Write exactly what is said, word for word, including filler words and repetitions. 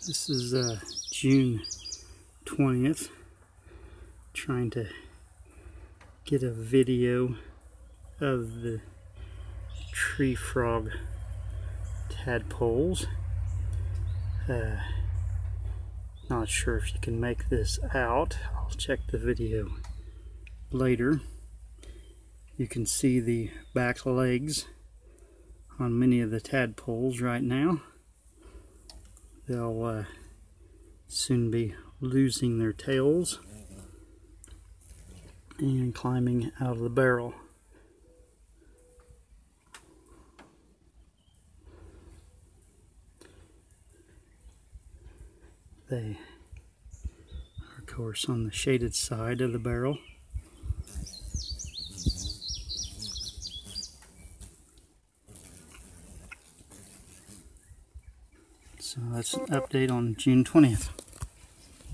This is uh, June twentieth. Trying to get a video of the tree frog tadpoles. Uh, not sure if you can make this out. I'll check the video later. You can see the back legs on many of the tadpoles right now. They'll uh, soon be losing their tails and climbing out of the barrel. They are, of course, on the shaded side of the barrel. So that's an update on June twentieth.